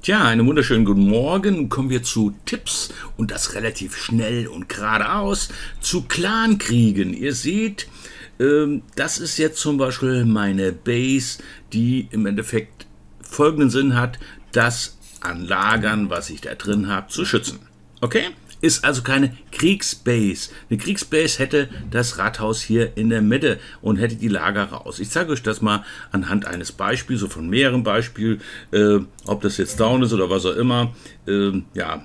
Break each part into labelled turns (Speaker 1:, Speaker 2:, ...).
Speaker 1: Tja, einen wunderschönen guten Morgen. Kommen wir zu Tipps und das relativ schnell und geradeaus zu Clankriegen. Ihr seht, das ist jetzt zum Beispiel meine Base, die im Endeffekt folgenden Sinn hat, das an Lagern, was ich da drin habe, zu schützen. Okay? Ist also keine Kriegsbase. Eine Kriegsbase hätte das Rathaus hier in der Mitte und hätte die Lager raus. Ich zeige euch das mal anhand eines Beispiels, so von mehreren Beispielen, ob das jetzt Down ist oder was auch immer. Ja,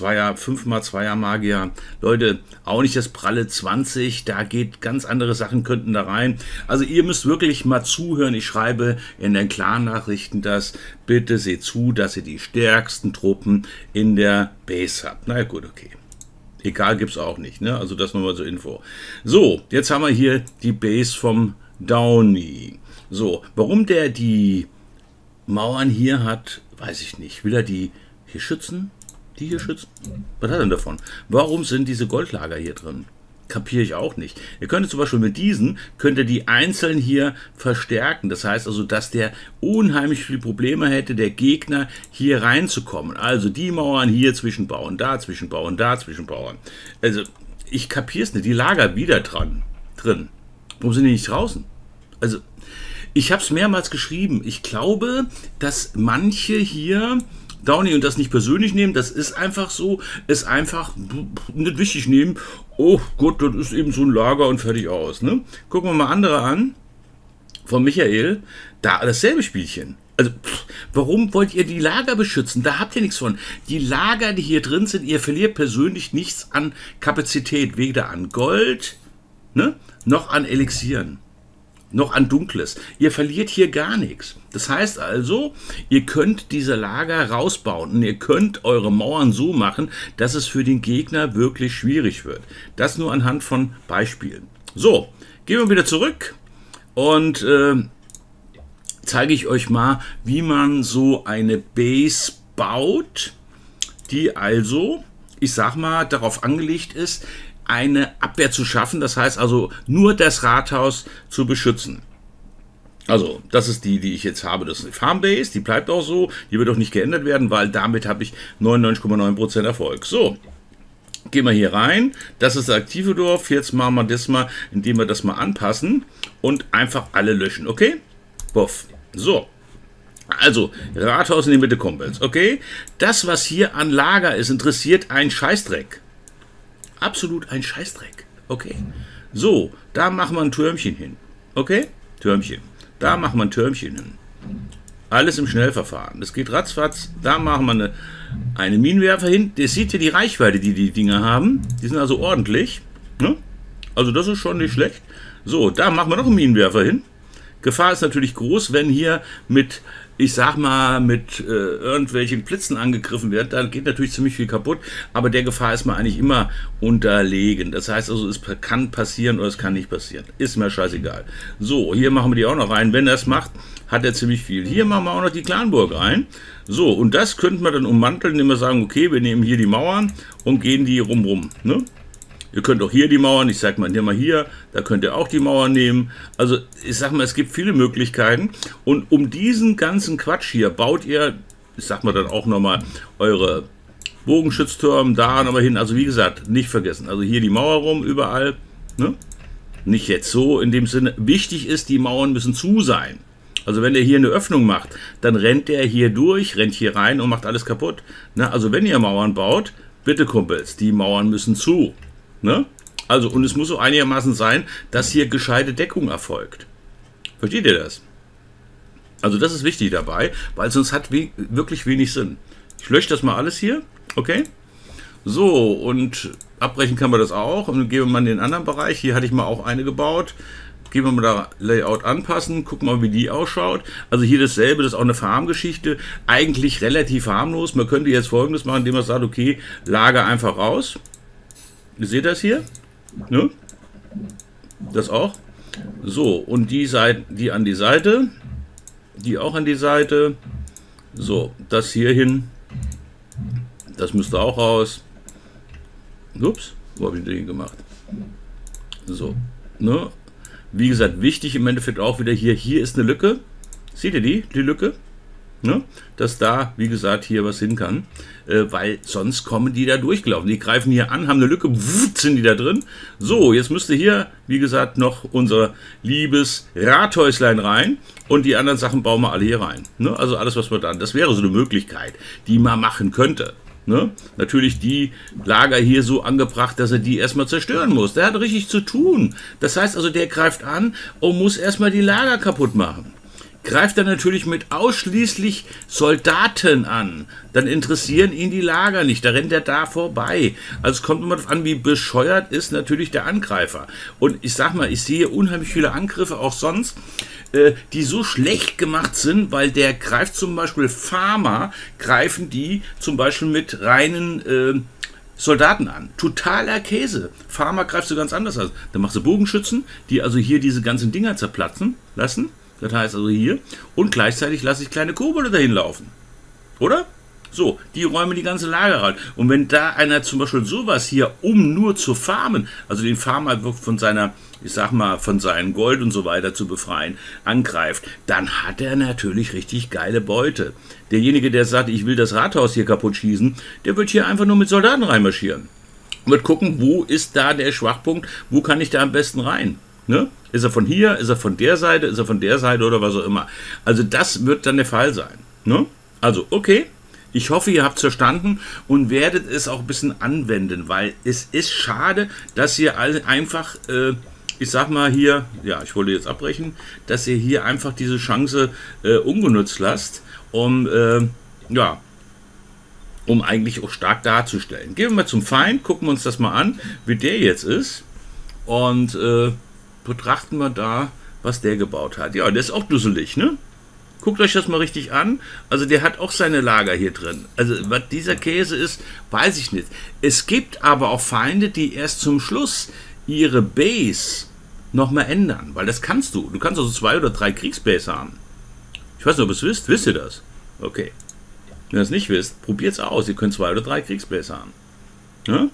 Speaker 1: 5x2er Magier. Leute, auch nicht das pralle 20, da geht ganz andere Sachen, könnten da rein. Also ihr müsst wirklich mal zuhören. Ich schreibe in den Clan-Nachrichten das. Bitte seht zu, dass ihr die stärksten Truppen in der Base habt. Na ja, gut, okay. Egal, gibt's auch nicht, ne? Also das nochmal zur Info. So, jetzt haben wir hier die Base vom Downy. So, warum der die Mauern hier hat, weiß ich nicht. Will er die hier schützen? Die hier schützen? Was hat er denn davon? Warum sind diese Goldlager hier drin? Kapiere ich auch nicht. Ihr könntet zum Beispiel mit diesen, könnt ihr die einzeln hier verstärken. Das heißt also, dass der unheimlich viele Probleme hätte, der Gegner hier reinzukommen. Also die Mauern hier zwischenbauen, da zwischenbauen, da zwischenbauen. Also ich kapiere es nicht. Die Lager wieder drin. Warum sind die nicht draußen? Also ich habe es mehrmals geschrieben. Ich glaube, dass manche hier Downy und das nicht persönlich nehmen, das ist einfach so, ist einfach nicht wichtig nehmen. Oh Gott, das ist eben so ein Lager und fertig aus. Ne? Gucken wir mal andere an, von Michael, da dasselbe Spielchen. Also, warum wollt ihr die Lager beschützen? Da habt ihr nichts von. Die Lager, die hier drin sind, ihr verliert persönlich nichts an Kapazität, weder an Gold, ne, noch an Elixieren. Noch an Dunkles. Ihr verliert hier gar nichts. Das heißt also, ihr könnt diese Lager rausbauen und ihr könnt eure Mauern so machen, dass es für den Gegner wirklich schwierig wird. Das nur anhand von Beispielen. So, gehen wir wieder zurück und zeige ich euch mal, wie man so eine Base baut, die also, ich sag mal, darauf angelegt ist, eine Abwehr zu schaffen, das heißt also nur das Rathaus zu beschützen. Also das ist die ich jetzt habe, das ist eine Farmbase, die bleibt auch so, die wird auch nicht geändert werden, weil damit habe ich 99,9% Erfolg. So, gehen wir hier rein, das ist das aktive Dorf, jetzt machen wir das mal, indem wir das mal anpassen und einfach alle löschen, okay? Buff. So. Also, Rathaus in die Mitte, Kumpels, okay? Das, was hier an Lager ist, interessiert einen Scheißdreck. Absolut ein Scheißdreck. Okay. So, da machen wir ein Türmchen hin. Okay? Türmchen. Da machen wir ein Türmchen hin. Alles im Schnellverfahren. Das geht ratzfatz. Da machen wir eine Minenwerfer hin. Ihr seht ja die Reichweite, die die Dinger haben. Die sind also ordentlich. Ne? Also das ist schon nicht schlecht. So, da machen wir noch einen Minenwerfer hin. Gefahr ist natürlich groß, wenn hier mit, ich sag mal, mit irgendwelchen Blitzen angegriffen wird, dann geht natürlich ziemlich viel kaputt, aber der Gefahr ist man eigentlich immer unterlegen. Das heißt also, es kann passieren oder es kann nicht passieren. Ist mir scheißegal. So, hier machen wir die auch noch rein. Wenn er es macht, hat er ziemlich viel. Hier machen wir auch noch die Clanburg rein. So, und das könnten wir dann ummanteln, indem wir sagen, okay, wir nehmen hier die Mauern und gehen die rum. Ne? Ihr könnt auch hier die Mauern, ich sag mal, nehmen wir hier, da könnt ihr auch die Mauern nehmen. Also ich sag mal, es gibt viele Möglichkeiten. Und um diesen ganzen Quatsch hier baut ihr, ich sag mal dann auch nochmal, eure Bogenschütztürme da nochmal hin. Also wie gesagt, nicht vergessen. Also hier die Mauer rum, überall. Ne? Nicht jetzt so in dem Sinne. Wichtig ist, die Mauern müssen zu sein. Also wenn der hier eine Öffnung macht, dann rennt der hier durch, rennt hier rein und macht alles kaputt. Ne? Also wenn ihr Mauern baut, bitte Kumpels, die Mauern müssen zu. Ne? Also, und es muss so einigermaßen sein, dass hier gescheite Deckung erfolgt. Versteht ihr das? Also das ist wichtig dabei, weil sonst hat wirklich wenig Sinn. Ich lösche das mal alles hier, okay? So, und abbrechen kann man das auch. Und dann gehen wir mal in den anderen Bereich. Hier hatte ich mal auch eine gebaut. Gehen wir mal da Layout anpassen, gucken mal, wie die ausschaut. Also hier dasselbe, das ist auch eine Farmgeschichte. Eigentlich relativ harmlos. Man könnte jetzt Folgendes machen, indem man sagt, okay, Lager einfach raus. Ihr seht das hier? Ne? Das auch. So, und die Seite, die an die Seite. Die auch an die Seite. So, das hier hin. Das müsste auch raus. Ups, wo habe ich den gemacht? So, ne? Wie gesagt, wichtig im Endeffekt auch wieder hier. Hier ist eine Lücke. Seht ihr die Lücke? Ne? Dass da, wie gesagt, hier was hin kann, weil sonst kommen die da durchgelaufen. Die greifen hier an, haben eine Lücke, sind die da drin. So, jetzt müsste hier, wie gesagt, noch unser liebes Rathäuslein rein und die anderen Sachen bauen wir alle hier rein. Ne? Also alles, was wir dann, das wäre so eine Möglichkeit, die man machen könnte. Ne? Natürlich die Lager hier so angebracht, dass er die erstmal zerstören muss. Der hat richtig zu tun. Das heißt also, der greift an und muss erstmal die Lager kaputt machen. Greift er natürlich mit ausschließlich Soldaten an, dann interessieren ihn die Lager nicht, da rennt er da vorbei. Also es kommt immer darauf an, wie bescheuert ist natürlich der Angreifer. Und ich sag mal, ich sehe unheimlich viele Angriffe, auch sonst, die so schlecht gemacht sind, weil der greift zum Beispiel Farmer, greifen die zum Beispiel mit reinen Soldaten an. Totaler Käse. Farmer greifst du ganz anders an. Dann machst du Bogenschützen, die also hier diese ganzen Dinger zerplatzen lassen. Das heißt also hier. Und gleichzeitig lasse ich kleine Kobolde dahin laufen. Oder? So, die räumen die ganze Lager rein. Und wenn da einer zum Beispiel sowas hier, um nur zu farmen, also den Farmer von seiner, ich sag mal, von seinem Gold und so weiter zu befreien, angreift, dann hat er natürlich richtig geile Beute. Derjenige, der sagt, ich will das Rathaus hier kaputt schießen, der wird hier einfach nur mit Soldaten reinmarschieren. Wird gucken, wo ist da der Schwachpunkt, wo kann ich da am besten rein. Ne? Ist er von hier, ist er von der Seite, ist er von der Seite oder was auch immer. Also das wird dann der Fall sein. Ne? Also okay, ich hoffe, ihr habt es verstanden und werdet es auch ein bisschen anwenden, weil es ist schade, dass ihr einfach, ich sag mal hier, ja, ich wollte jetzt abbrechen, dass ihr hier einfach diese Chance ungenutzt lasst, um, ja, um eigentlich auch stark darzustellen. Gehen wir mal zum Feind, gucken wir uns das mal an, wie der jetzt ist und betrachten wir da, was der gebaut hat. Ja, der ist auch dusselig, ne? Guckt euch das mal richtig an. Also der hat auch seine Lager hier drin. Also was dieser Käse ist, weiß ich nicht. Es gibt aber auch Feinde, die erst zum Schluss ihre Base nochmal ändern. Weil das kannst du. Du kannst also 2 oder 3 Kriegsbase haben. Ich weiß nicht, ob ihr es wisst. Wisst ihr das? Okay. Wenn ihr es nicht wisst, probiert es aus. Ihr könnt 2 oder 3 Kriegsbase haben. Ja?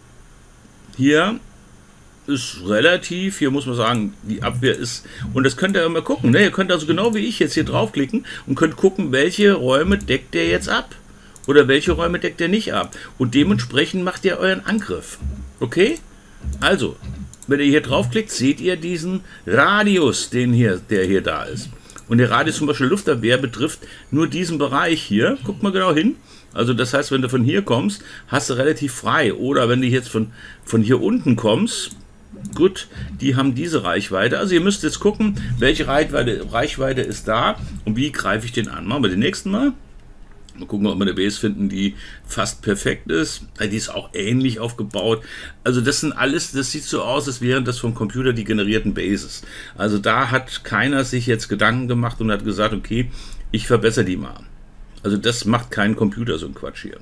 Speaker 1: Hier ist relativ, hier muss man sagen, die Abwehr ist, und das könnt ihr immer gucken, ne? Ihr könnt also genau wie ich jetzt hier draufklicken und könnt gucken, welche Räume deckt der jetzt ab oder welche Räume deckt er nicht ab und dementsprechend macht ihr euren Angriff, okay? Also, wenn ihr hier draufklickt, seht ihr diesen Radius, der hier da ist, und der Radius zum Beispiel Luftabwehr betrifft nur diesen Bereich hier, guckt mal genau hin. Also das heißt, wenn du von hier kommst, hast du relativ frei, oder wenn du jetzt von hier unten kommst, gut, die haben diese Reichweite. Also ihr müsst jetzt gucken, welche Reichweite ist da und wie greife ich den an. Machen wir den nächsten Mal. Mal gucken, ob wir eine Base finden, die fast perfekt ist. Die ist auch ähnlich aufgebaut. Also das sind alles, das sieht so aus, als wären das vom Computer die generierten Bases. Also da hat keiner sich jetzt Gedanken gemacht und hat gesagt, okay, ich verbessere die mal. Also das macht kein Computer, so ein Quatsch hier.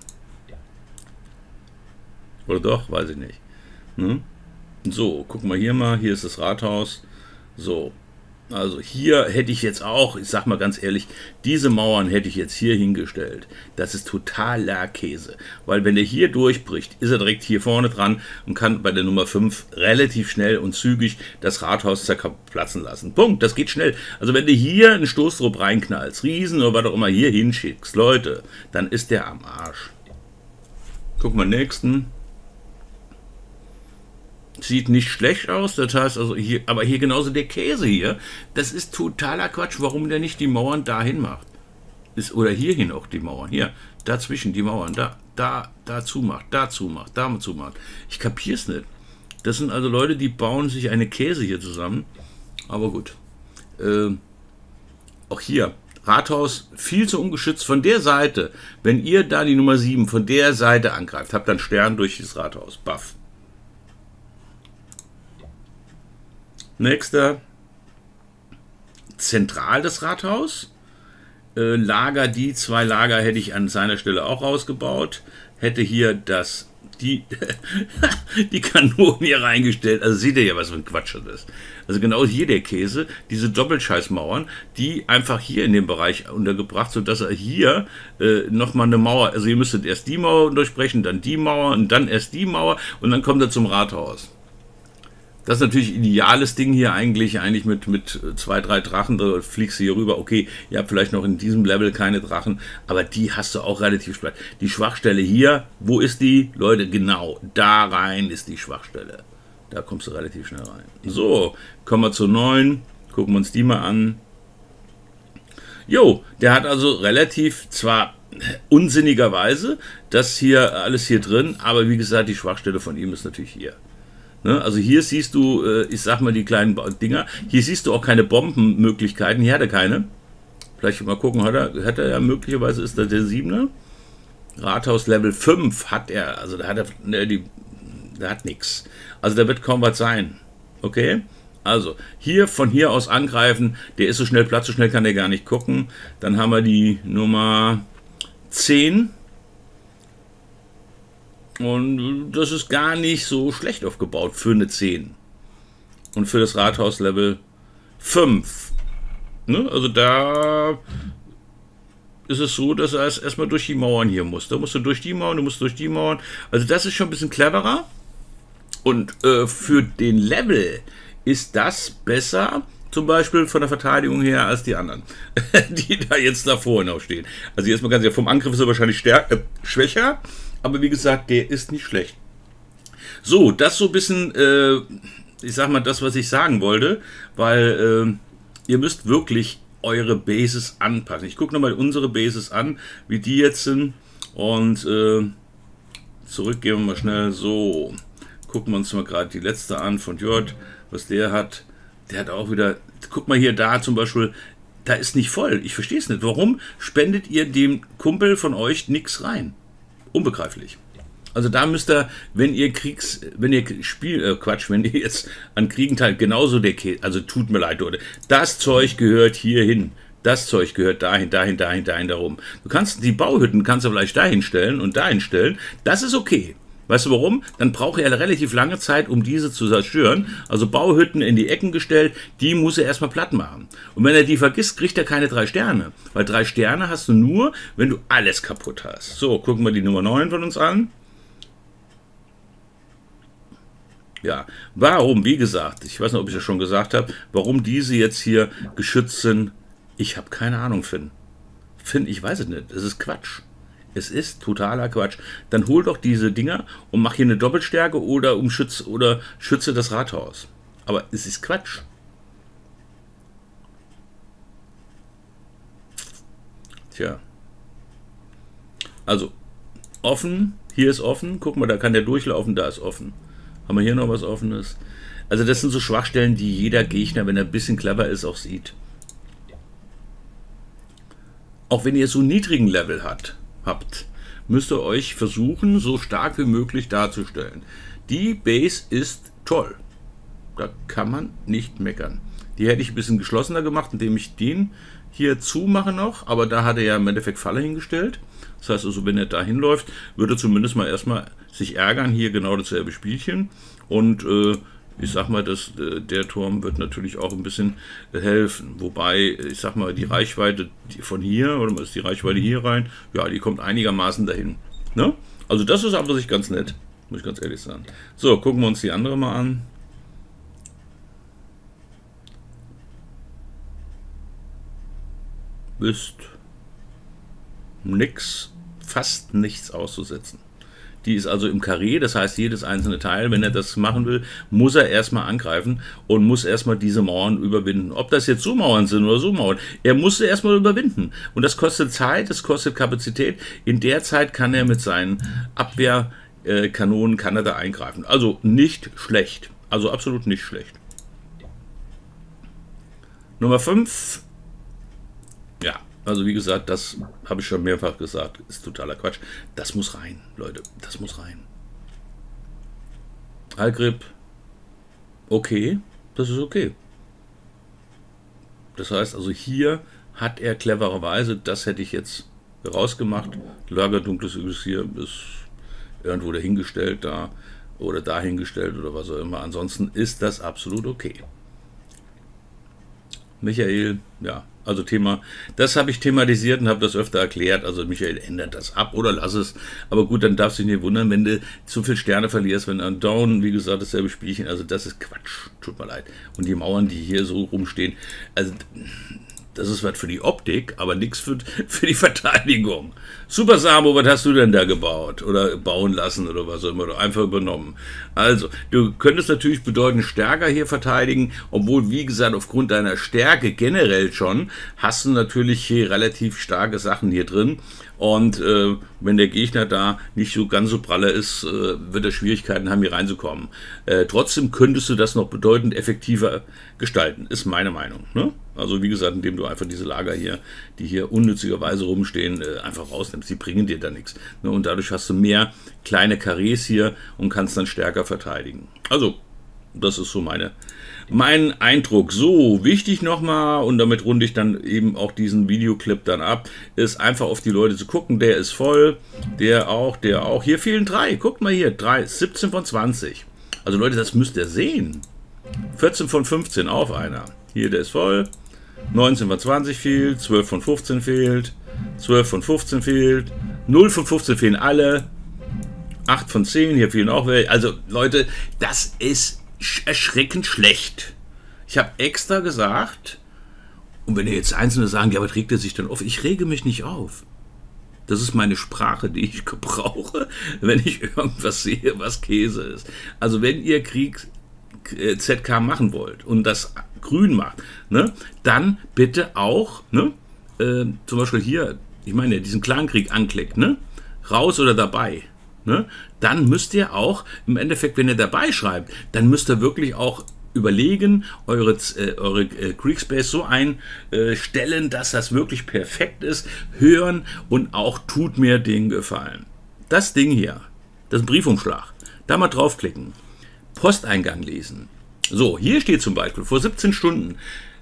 Speaker 1: Oder doch? Weiß ich nicht. Hm? So, gucken wir hier mal. Hier ist das Rathaus. So, also hier hätte ich jetzt auch, ich sag mal ganz ehrlich, diese Mauern hätte ich jetzt hier hingestellt. Das ist totaler Käse. Weil wenn der hier durchbricht, ist er direkt hier vorne dran und kann bei der Nummer 5 relativ schnell und zügig das Rathaus zerplatzen lassen. Punkt, das geht schnell. Also wenn du hier einen Stoßtrupp reinknallst, Riesen oder was auch immer hier hinschickst, Leute, dann ist der am Arsch. Gucken wir nächsten. Sieht nicht schlecht aus, das heißt also hier, aber hier genauso der Käse hier, das ist totaler Quatsch, warum der nicht die Mauern dahin macht. Oder hierhin auch die Mauern, hier, dazwischen die Mauern, da zumacht, da zumacht. Ich kapier's nicht. Das sind also Leute, die bauen sich eine Käse hier zusammen, aber gut. Auch hier, Rathaus viel zu ungeschützt von der Seite, wenn ihr da die Nummer 7 von der Seite angreift, habt dann Stern durch das Rathaus, baff. Nächster, zentral das Rathaus. Lager, die 2 Lager hätte ich an seiner Stelle auch rausgebaut. Hätte hier die Kanonen hier reingestellt. Also seht ihr ja, was für ein Quatsch das ist. Also genau hier der Käse, diese Doppelscheißmauern, die einfach hier in dem Bereich untergebracht, sodass er hier nochmal eine Mauer, also ihr müsstet erst die Mauer durchbrechen, dann die Mauer und dann erst die Mauer und dann kommt er zum Rathaus. Das ist natürlich ein ideales Ding hier eigentlich mit 2, 3 Drachen, da fliegst du hier rüber. Okay, ihr habt vielleicht noch in diesem Level keine Drachen, aber die hast du auch relativ schwach. Die Schwachstelle hier, wo ist die? Leute, genau, da rein ist die Schwachstelle. Da kommst du relativ schnell rein. So, kommen wir zu 9, gucken wir uns die mal an. Jo, der hat also relativ, zwar unsinnigerweise, das hier, alles hier drin, aber wie gesagt, die Schwachstelle von ihm ist natürlich hier. Also hier siehst du, ich sag mal, die kleinen Dinger. Hier siehst du auch keine Bombenmöglichkeiten. Hier hat er keine. Vielleicht mal gucken, hat er ja möglicherweise, ist das der 7er. Rathaus Level 5 hat er. Also da hat er, der hat nichts. Also da wird kaum was sein. Okay? Also hier von hier aus angreifen. Der ist so schnell platt, so schnell kann der gar nicht gucken. Dann haben wir die Nummer 10. Und das ist gar nicht so schlecht aufgebaut für eine 10. Und für das Rathaus Level 5. Ne? Also da ist es so, dass er erstmal durch die Mauern hier muss. Da musst du durch die Mauern, du musst durch die Mauern. Also das ist schon ein bisschen cleverer. Und für den Level ist das besser, zum Beispiel von der Verteidigung her, als die anderen, die da jetzt davor noch stehen. Also erstmal ganz vom Angriff ist er wahrscheinlich schwächer. Aber wie gesagt, der ist nicht schlecht. So, das so ein bisschen, ich sag mal, das, was ich sagen wollte, weil ihr müsst wirklich eure Bases anpassen. Ich gucke nochmal unsere Bases an, wie die jetzt sind. Und zurück gehen wir mal schnell. So, gucken wir uns mal gerade die letzte an von J, was der hat. Der hat auch wieder, guck mal hier da zum Beispiel, da ist nicht voll. Ich verstehe es nicht. Warum spendet ihr dem Kumpel von euch nichts rein? Unbegreiflich. Also da müsst ihr, wenn ihr wenn ihr jetzt an Kriegen teilt, genauso also tut mir leid, Leute, das Zeug gehört hier hin, das Zeug gehört dahin, darum. Du kannst die Bauhütten, kannst du vielleicht dahin stellen und dahin stellen, das ist okay. Weißt du warum? Dann braucht er relativ lange Zeit, um diese zu zerstören. Also Bauhütten in die Ecken gestellt, die muss er erstmal platt machen. Und wenn er die vergisst, kriegt er keine 3 Sterne. Weil 3 Sterne hast du nur, wenn du alles kaputt hast. So, gucken wir die Nummer 9 von uns an. Ja, warum, wie gesagt, ich weiß nicht, ob ich das schon gesagt habe, warum diese jetzt hier geschützt sind, ich habe keine Ahnung, Finn. Finn, ich weiß es nicht, das ist Quatsch. Es ist totaler Quatsch. Dann hol doch diese Dinger und mach hier eine Doppelstärke oder schütze das Rathaus. Aber es ist Quatsch. Tja. Also, offen, hier ist offen. Guck mal, da kann der durchlaufen, da ist offen. Haben wir hier noch was Offenes? Also das sind so Schwachstellen, die jeder Gegner, wenn er ein bisschen clever ist, auch sieht. Auch wenn ihr so einen niedrigen Level habt, müsst ihr euch versuchen, so stark wie möglich darzustellen. Die Base ist toll. Da kann man nicht meckern. Die hätte ich ein bisschen geschlossener gemacht, indem ich den hier zumache noch, aber da hat er ja im Endeffekt Falle hingestellt. Das heißt also, wenn er da hinläuft, würde er zumindest mal erstmal sich ärgern, hier genau dasselbe Spielchen. Und ich sag mal, der Turm wird natürlich auch ein bisschen helfen. Wobei, ich sag mal, die Reichweite von hier, oder ist die Reichweite hier rein? Ja, die kommt einigermaßen dahin. Ne? Also das ist aber sich ganz nett, muss ich ganz ehrlich sagen. So, gucken wir uns die andere mal an. Ist fast nichts auszusetzen. Die ist also im Karree, das heißt jedes einzelne Teil, wenn er das machen will, muss er erstmal angreifen und muss erstmal diese Mauern überwinden. Ob das jetzt so Mauern sind oder so Mauern, er muss sie erstmal überwinden. Und das kostet Zeit, das kostet Kapazität. In der Zeit kann er mit seinen Abwehrkanonen da eingreifen. Also nicht schlecht. Also absolut nicht schlecht. Nummer 5. Ja, also wie gesagt, das habe ich schon mehrfach gesagt, ist totaler Quatsch. Das muss rein, Leute, das muss rein. Algrip, okay, das ist okay. Das heißt also, hier hat er clevererweise, das hätte ich jetzt rausgemacht, Lager dunkles Übels hier ist irgendwo dahingestellt da oder dahingestellt oder was auch immer. Ansonsten ist das absolut okay. Michael, ja, Also Thema, das habe ich thematisiert und habe das öfter erklärt. Also Michael, ändert das ab oder lass es. Aber gut, dann darfst du dich nicht wundern, wenn du zu viel Sterne verlierst, wenn ein Down, wie gesagt, dasselbe Spielchen. Also das ist Quatsch, tut mir leid. Und die Mauern, die hier so rumstehen, also das ist was für die Optik, aber nichts für die Verteidigung. Super Samo, was hast du denn da gebaut? Oder bauen lassen oder was auch immer, oder einfach übernommen. Also, du könntest natürlich bedeutend stärker hier verteidigen, obwohl, wie gesagt, aufgrund deiner Stärke generell schon, hast du natürlich hier relativ starke Sachen hier drin. Und wenn der Gegner da nicht so ganz so pralle ist, wird er Schwierigkeiten haben, hier reinzukommen. Trotzdem könntest du das noch bedeutend effektiver gestalten, ist meine Meinung. Ne? Also wie gesagt, indem du einfach diese Lager hier, die hier unnützigerweise rumstehen, einfach rausnimmst. Die bringen dir da nichts. Ne? Und dadurch hast du mehr kleine Karrees hier und kannst dann stärker verteidigen. Also, das ist so mein Eindruck. So, wichtig nochmal, und damit runde ich dann eben auch diesen Videoclip dann ab, ist einfach auf die Leute zu gucken. Der ist voll, der auch. Hier fehlen 3. Guckt mal hier, 17 von 20. Also Leute, das müsst ihr sehen. 14 von 15 auf einer. Hier, der ist voll. 19 von 20 fehlt, 12 von 15 fehlt, 12 von 15 fehlt, 0 von 15 fehlen alle, 8 von 10, hier fehlen auch welche. Also Leute, das ist erschreckend schlecht. Ich habe extra gesagt, und wenn ihr jetzt Einzelne sagen, ja, was regt er sich denn auf? Ich rege mich nicht auf. Das ist meine Sprache, die ich gebrauche, wenn ich irgendwas sehe, was Käse ist. Also wenn ihr ZK machen wollt und das grün macht, ne, dann bitte auch, ne, zum Beispiel hier, ich meine, diesen Clankrieg anklickt, ne, raus oder dabei, ne, dann müsst ihr auch, im Endeffekt, wenn ihr dabei schreibt, dann müsst ihr wirklich auch überlegen, eure Kriegspace so einstellen, dass das wirklich perfekt ist, hören und auch tut mir den Gefallen. Das Ding hier, das ist ein Briefumschlag, da mal draufklicken, Posteingang lesen. So, hier steht zum Beispiel, vor 17 Stunden,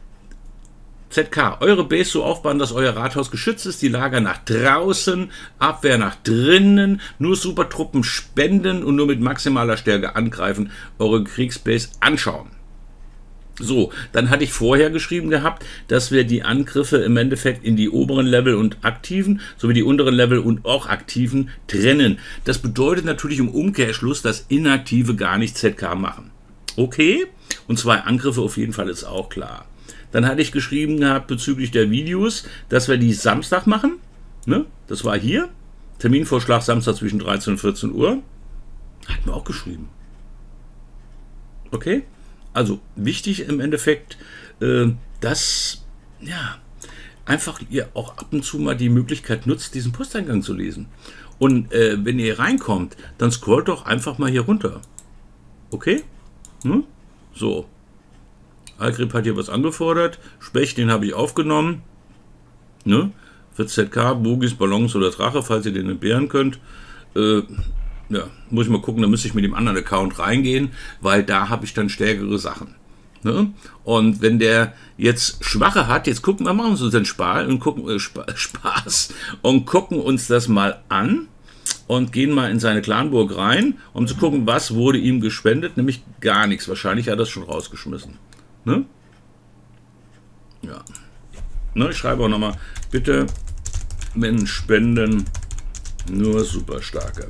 Speaker 1: ZK, eure Base so aufbauen, dass euer Rathaus geschützt ist, die Lager nach draußen, Abwehr nach drinnen, nur Supertruppen spenden und nur mit maximaler Stärke angreifen, eure Kriegsbase anschauen. So, dann hatte ich vorher geschrieben gehabt, dass wir die Angriffe im Endeffekt in die oberen Level und aktiven, sowie die unteren Level und auch aktiven trennen. Das bedeutet natürlich im Umkehrschluss, dass inaktive gar nicht ZK machen. Okay, und 2 Angriffe auf jeden Fall ist auch klar. Dann hatte ich geschrieben gehabt bezüglich der Videos, dass wir die Samstag machen. Ne? Das war hier. Terminvorschlag Samstag zwischen 13 und 14 Uhr. Hatten wir auch geschrieben. Okay? Also wichtig im Endeffekt, dass ja, einfach ihr auch ab und zu mal die Möglichkeit nutzt, diesen Posteingang zu lesen. Und wenn ihr reinkommt, dann scrollt doch einfach mal hier runter. Okay? Hm? So. Algrip hat hier was angefordert. Specht, den habe ich aufgenommen. Ne? Für ZK, Bogis, Ballons oder Drache, falls ihr den entbehren könnt. Ja, muss ich mal gucken, da müsste ich mit dem anderen Account reingehen, weil da habe ich dann stärkere Sachen. Ne? Und wenn der jetzt schwache hat, jetzt gucken wir, machen wir uns den Spaß und gucken uns das mal an und gehen mal in seine Clanburg rein, um zu gucken, was wurde ihm gespendet, nämlich gar nichts. Wahrscheinlich hat er es schon rausgeschmissen. Ne? Ja. Ne, ich schreibe auch nochmal, bitte, wenn spenden, nur super starke.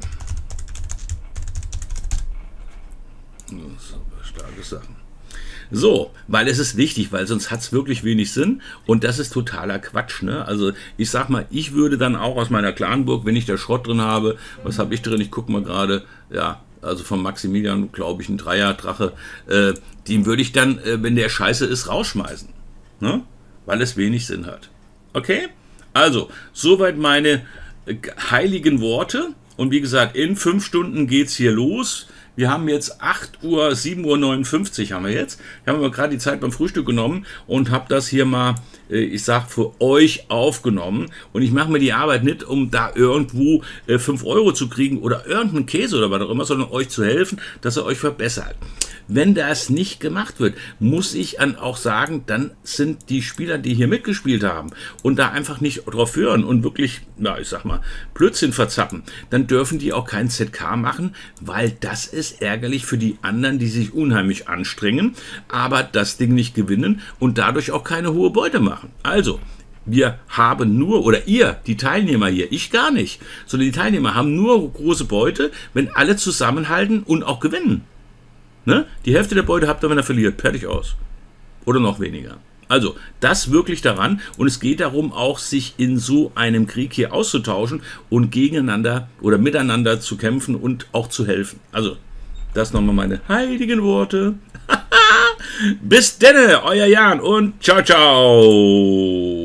Speaker 1: Starke Sachen. So, weil es ist wichtig, weil sonst hat es wirklich wenig Sinn und das ist totaler Quatsch. Ne? Also ich sag mal, ich würde dann auch aus meiner Clanburg, wenn ich da Schrott drin habe, was habe ich drin? Ich gucke mal gerade, ja, also von Maximilian, glaube ich, ein Dreier-Drache, den würde ich dann, wenn der scheiße ist, rausschmeißen. Ne? Weil es wenig Sinn hat. Okay? Also, soweit meine heiligen Worte. Und wie gesagt, in 5 Stunden geht es hier los. Wir haben jetzt 8 Uhr, 7:59 Uhr haben wir jetzt. Wir haben aber gerade die Zeit beim Frühstück genommen und habe das hier mal, ich sag, für euch aufgenommen. Und ich mache mir die Arbeit nicht, um da irgendwo 5 Euro zu kriegen oder irgendeinen Käse oder was auch immer, sondern euch zu helfen, dass er euch verbessert. wenn das nicht gemacht wird, muss ich auch sagen, dann sind die Spieler, die hier mitgespielt haben und da einfach nicht drauf hören und wirklich, na, ich sag mal, Blödsinn verzappen, dann dürfen die auch kein ZK machen, weil das ist ärgerlich für die anderen, die sich unheimlich anstrengen, aber das Ding nicht gewinnen und dadurch auch keine hohe Beute machen. Also, wir haben nur, oder ihr, die Teilnehmer hier, ich gar nicht, sondern die Teilnehmer haben nur große Beute, wenn alle zusammenhalten und auch gewinnen. Ne? Die Hälfte der Beute habt ihr, wenn er verliert, fertig aus. Oder noch weniger. Also, das wirklich daran, und es geht darum, auch sich in so einem Krieg hier auszutauschen und gegeneinander oder miteinander zu kämpfen und auch zu helfen. Also, das nochmal meine heiligen Worte. Bis denne, euer Jan und ciao, ciao.